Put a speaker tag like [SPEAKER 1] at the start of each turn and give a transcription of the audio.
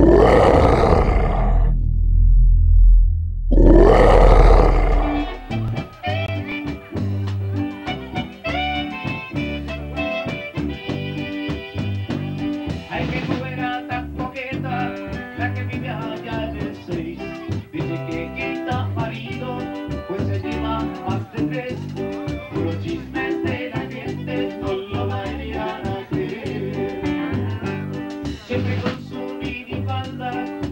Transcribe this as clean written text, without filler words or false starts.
[SPEAKER 1] Ay, qué mujer tan coqueta, la que vive allá en el 6. Dice que quita marido, pues se lleva más de 3. Puros chismes de la gente, no lo vayan a creer. Siempre con su minifalda,